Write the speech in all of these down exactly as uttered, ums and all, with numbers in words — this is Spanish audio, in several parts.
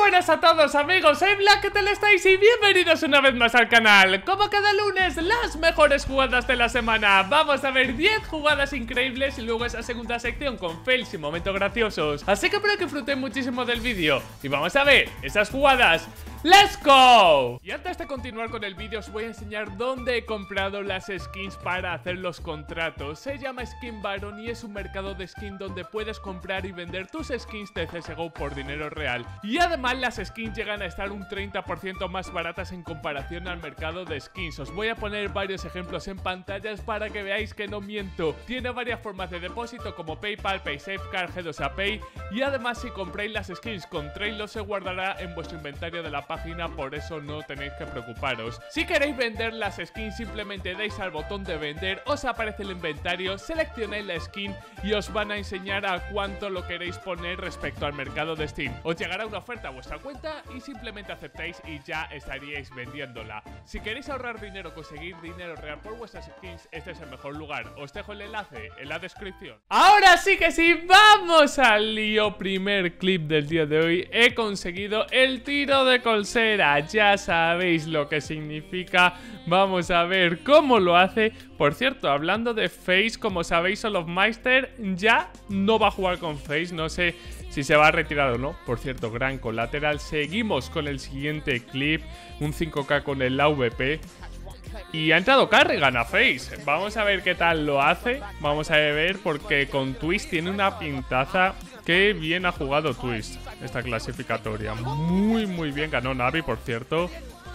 buenas a todos amigos, soy Black, ¿qué tal estáis? Y bienvenidos una vez más al canal. Como cada lunes, las mejores jugadas de la semana. Vamos a ver diez jugadas increíbles y luego esa segunda sección con fails y momentos graciosos. Así que espero que disfruten muchísimo del vídeo y vamos a ver esas jugadas. ¡Let's go! Y antes de continuar con el vídeo os voy a enseñar dónde he comprado las skins para hacer los contratos. Se llama Skin Baron y es un mercado de skin donde puedes comprar y vender tus skins de C S G O por dinero real. Y además las skins llegan a estar un treinta por ciento más baratas en comparación al mercado de skins. Os voy a poner varios ejemplos en pantallas para que veáis que no miento. Tiene varias formas de depósito como PayPal, PaySafeCard, G dos A Pay. Y además si compráis las skins con Trailer se guardará en vuestro inventario de la página, por eso no tenéis que preocuparos. Si queréis vender las skins simplemente dais al botón de vender, os aparece el inventario, seleccionáis la skin y os van a enseñar a cuánto lo queréis poner respecto al mercado de Steam. Os llegará una oferta a vuestra cuenta y simplemente aceptáis y ya estaríais vendiéndola. Si queréis ahorrar dinero o conseguir dinero real por vuestras skins, este es el mejor lugar. Os dejo el enlace en la descripción. Ahora sí que sí, vamos al lío. Primer clip del día de hoy. He conseguido el tiro de colsera. Ya sabéis lo que significa. Vamos a ver cómo lo hace. Por cierto, hablando de Face, como sabéis, Olofmeister ya no va a jugar con Face. No sé si se va a retirar o no. Por cierto, gran colateral. Seguimos con el siguiente clip. Un cinco K con el A V P. Y ha entrado Carrigan a Face. Vamos a ver qué tal lo hace. Vamos a ver porque con Twist tiene una pintaza. Qué bien ha jugado Twist esta clasificatoria. Muy, muy bien. Ganó Navi, por cierto.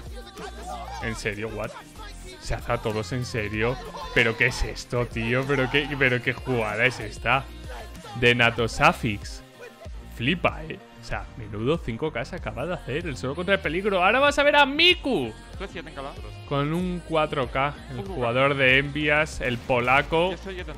¿En serio? ¿What? Se hace a todos en serio. ¿Pero qué es esto, tío? ¿Pero qué, pero qué jugada es esta? De Natosafix. Flipa, ¿eh? O sea, menudo cinco K se acaba de hacer. El solo contra el peligro. Ahora vas a ver a Miku. Con un cuatro K. El jugador de Envias. El polaco.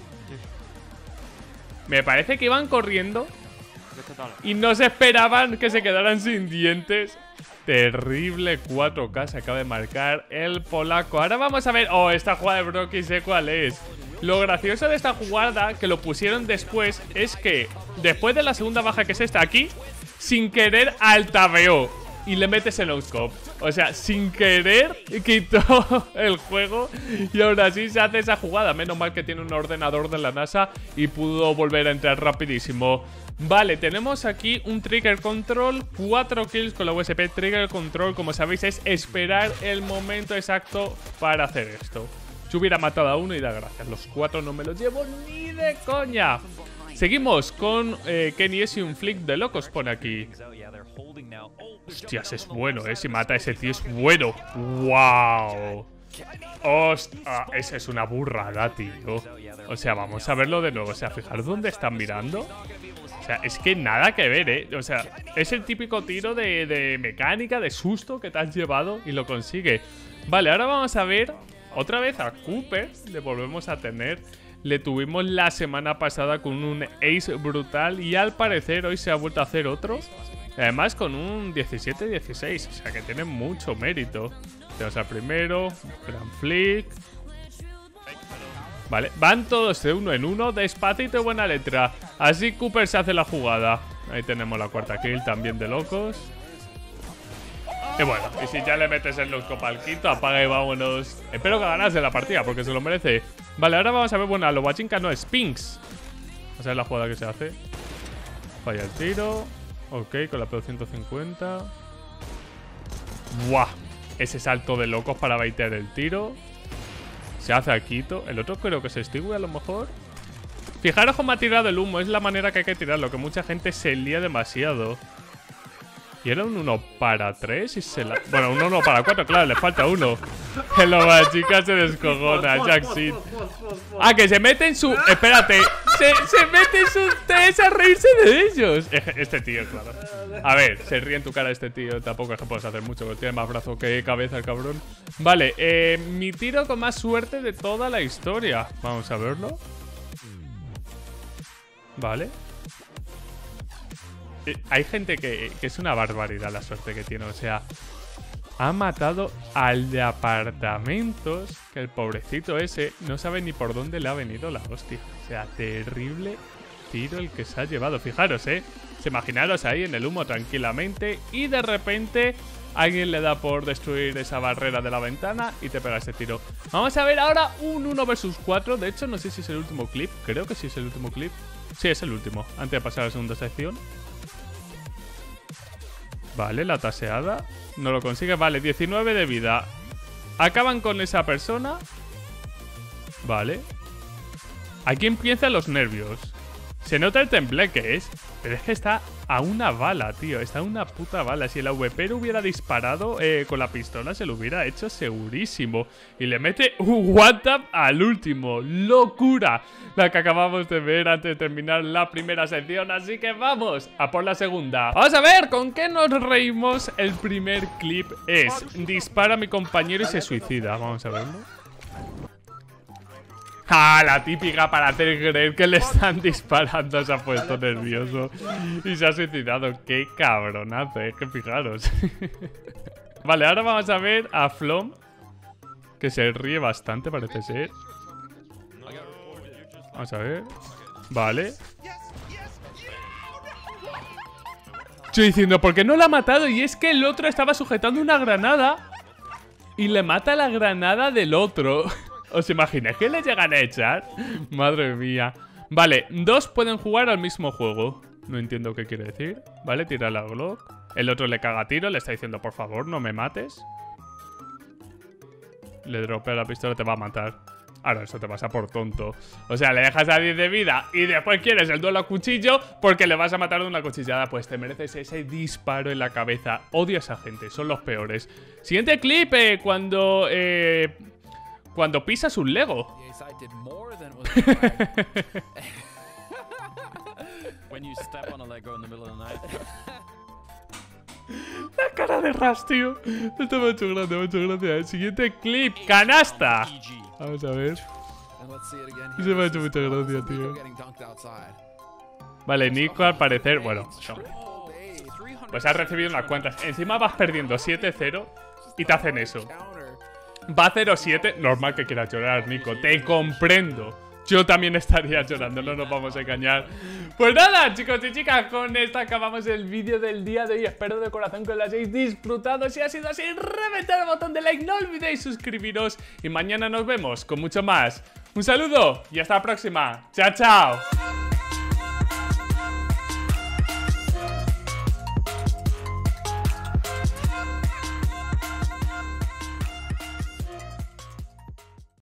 Me parece que iban corriendo y no se esperaban que se quedaran sin dientes. Terrible cuatro K se acaba de marcar el polaco. Ahora vamos a ver... Oh, esta jugada de Brocky sé cuál es. Lo gracioso de esta jugada, que lo pusieron después, es que después de la segunda baja, que es esta aquí, sin querer altaveó y le metes el no-scope. O sea, sin querer quitó el juego y ahora sí se hace esa jugada. Menos mal que tiene un ordenador de la NASA y pudo volver a entrar rapidísimo. Vale, tenemos aquí un trigger control, cuatro kills con la U S P. Trigger control, como sabéis, es esperar el momento exacto para hacer esto. Yo hubiera matado a uno y da gracias. Los cuatro no me los llevo ni de coña. Seguimos con eh, Kenny S y un flick de locos pone aquí. Hostias, es bueno, eh. Si mata a ese tío es bueno. ¡Wow! Hostia, esa es una burrada, tío. O sea, vamos a verlo de nuevo. O sea, fijaros dónde están mirando. O sea, es que nada que ver, eh. O sea, es el típico tiro de, de mecánica, de susto que te has llevado y lo consigue. Vale, ahora vamos a ver otra vez a Cooper. Le volvemos a tener. Le tuvimos la semana pasada con un ace brutal y al parecer hoy se ha vuelto a hacer otro. Además con un diecisiete dieciséis, o sea que tiene mucho mérito. Tenemos al primero, gran flick. Vale, van todos de uno en uno, despacito y buena letra. Así Cooper se hace la jugada. Ahí tenemos la cuarta kill también de locos. Y bueno, y si ya le metes el no-scope al quinto, apaga y vámonos. Espero que ganase la partida porque se lo merece. Vale, ahora vamos a ver, bueno, a lo Lobachinka no, es Pinks. Vamos a ver la jugada que se hace. Falla el tiro. Ok, con la P ciento cincuenta. ¡Buah! Ese salto de locos para baitear el tiro. Se hace a Quito. El otro creo que es Stewie a lo mejor. Fijaros cómo ha tirado el humo. Es la manera que hay que tirarlo, que mucha gente se lía demasiado. Y era un uno para tres y se la... Bueno, un uno para cuatro, claro, le falta uno. Que la chica se descojona, Jackson. Ah, que se mete en su... Espérate. Se, se mete en su test a reírse de ellos. Este tío, claro. A ver, se ríe en tu cara este tío. Tampoco es que puedes hacer mucho, porque tiene más brazo que cabeza el cabrón. Vale, eh, mi tiro con más suerte de toda la historia. Vamos a verlo. Vale. Hay gente que, que es una barbaridad la suerte que tiene. O sea, ha matado al de apartamentos, que el pobrecito ese no sabe ni por dónde le ha venido la hostia. O sea, terrible tiro el que se ha llevado. Fijaros, eh. Se imaginaros ahí en el humo tranquilamente y de repente alguien le da por destruir esa barrera de la ventana y te pega ese tiro. Vamos a ver ahora un uno versus cuatro. De hecho, no sé si es el último clip. Creo que sí es el último clip. Sí, es el último, antes de pasar a la segunda sección. Vale, la taseada. No lo consigue. Vale, diecinueve de vida. Acaban con esa persona. Vale. Aquí empiezan los nervios. Se nota el temple que es. Pero es que está a una bala, tío. Está a una puta bala. Si el A V P lo hubiera disparado eh, con la pistola, se lo hubiera hecho segurísimo. Y le mete un one-tap al último. ¡Locura! La que acabamos de ver antes de terminar la primera sección. Así que vamos a por la segunda. Vamos a ver con qué nos reímos. El primer clip es: dispara a mi compañero y se suicida. Vamos a verlo. Ah, la típica para hacer creer que le están disparando. Se ha puesto nervioso y se ha suicidado. Qué cabronazo, es que fijaros. Vale, ahora vamos a ver a Flom, que se ríe bastante, parece ser. Vamos a ver. Vale. Estoy diciendo, ¿por qué no la ha matado? Y es que el otro estaba sujetando una granada y le mata la granada del otro. ¿Os imagináis que le llegan a echar? Madre mía. Vale, dos pueden jugar al mismo juego. No entiendo qué quiere decir. Vale, tira la Glock. El otro le caga tiro, le está diciendo, por favor, no me mates. Le dropea la pistola, te va a matar. Ahora, eso te pasa por tonto. O sea, le dejas a diez de vida y después quieres el duelo a cuchillo porque le vas a matar de una cuchillada. Pues te mereces ese disparo en la cabeza. Odio a esa gente, son los peores. Siguiente clip, eh, cuando... Eh... Cuando pisas un Lego. La cara de Ras, tío. Esto me ha hecho gracia, me ha hecho gracia. El siguiente clip, canasta. Vamos a ver. Se me ha hecho mucha gracia, tío. Vale, Nico al parecer, bueno, no. Pues has recibido unas cuantas. Encima vas perdiendo siete cero y te hacen eso. Va cero siete, normal que quieras llorar, Nico. Te comprendo. Yo también estaría llorando, no nos vamos a engañar. Pues nada, chicos y chicas, con esto acabamos el vídeo del día de hoy. Espero de corazón que lo hayáis disfrutado. Si ha sido así, reventad el botón de like, no olvidéis suscribiros. Y mañana nos vemos con mucho más. Un saludo y hasta la próxima. Chao, chao.